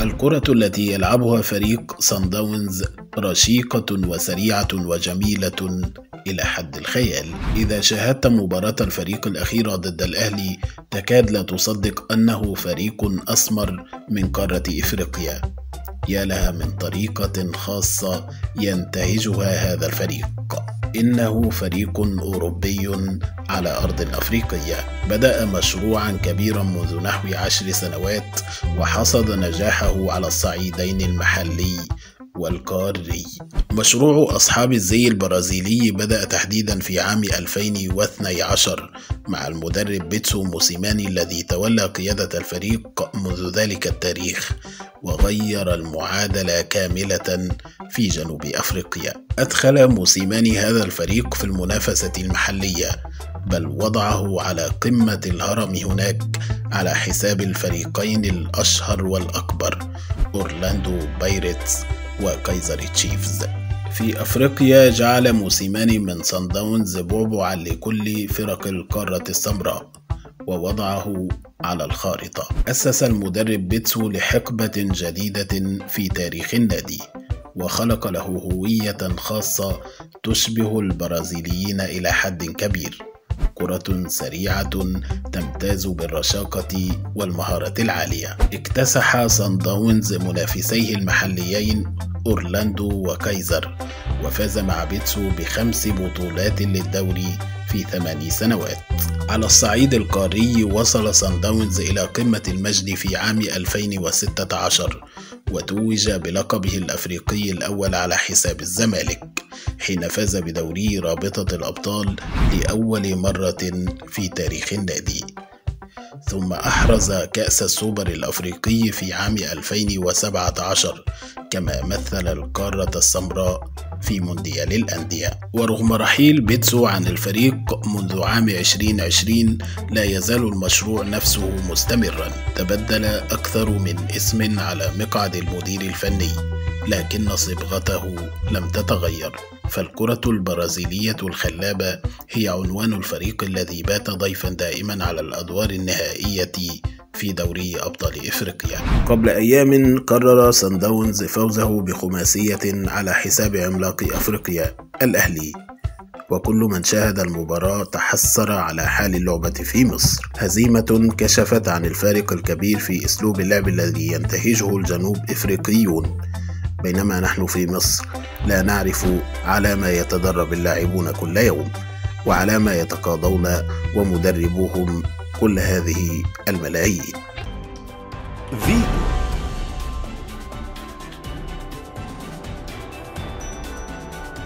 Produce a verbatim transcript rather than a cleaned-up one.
الكرة التي يلعبها فريق صن داونز رشيقة وسريعة وجميلة إلى حد الخيال. إذا شاهدت مباراة الفريق الأخيرة ضد الأهلي تكاد لا تصدق أنه فريق أسمر من قارة إفريقيا. يا لها من طريقة خاصة ينتهجها هذا الفريق. إنه فريق أوروبي على أرض أفريقية، بدأ مشروعا كبيرا منذ نحو عشر سنوات وحصد نجاحه على الصعيدين المحلي والقاري. مشروع أصحاب الزي البرازيلي بدأ تحديدا في عام ألفين واثني عشر مع المدرب بيتسو موسيماني الذي تولى قيادة الفريق منذ ذلك التاريخ وغير المعادلة كاملة في جنوب أفريقيا. أدخل موسيماني هذا الفريق في المنافسة المحلية، بل وضعه على قمة الهرم هناك على حساب الفريقين الأشهر والأكبر أورلاندو بايرتس وكايزر تشيفز. في أفريقيا جعل موسيماني من صن داونز بعبعا لكل فرق القارة السمراء ووضعه على الخارطة. أسس المدرب بيتسو لحقبة جديدة في تاريخ النادي وخلق له هوية خاصة تشبه البرازيليين إلى حد كبير. كرة سريعة تمتاز بالرشاقة والمهارة العالية. اكتسح صن داونز منافسيه المحليين أورلاندو وكايزر وفاز مع بيتسو بخمس بطولات للدوري في ثماني سنوات. على الصعيد القاري وصل صن داونز إلى قمة المجد في عام ألفين وستة عشر وتوج بلقبه الأفريقي الأول على حساب الزمالك حين فاز بدوري رابطة الأبطال لأول مرة في تاريخ النادي، ثم أحرز كأس السوبر الأفريقي في عام ألفين وسبعة عشر كما مثل القارة السمراء في مونديال الأندية. ورغم رحيل بيتسو عن الفريق منذ عام ألفين وعشرين لا يزال المشروع نفسه مستمرا. تبدل أكثر من اسم على مقعد المدير الفني لكن صبغته لم تتغير، فالكرة البرازيلية الخلابة هي عنوان الفريق الذي بات ضيفا دائما على الأدوار النهائية في دوري أبطال إفريقيا. قبل أيام قرر صن داونز فوزه بخماسية على حساب عملاق أفريقيا الأهلي، وكل من شاهد المباراة تحسر على حال اللعبة في مصر. هزيمة كشفت عن الفارق الكبير في أسلوب اللعب الذي ينتهجه الجنوب إفريقيون، بينما نحن في مصر لا نعرف على ما يتدرب اللاعبون كل يوم وعلى ما يتقاضون ومدربوهم كل هذه الملايين.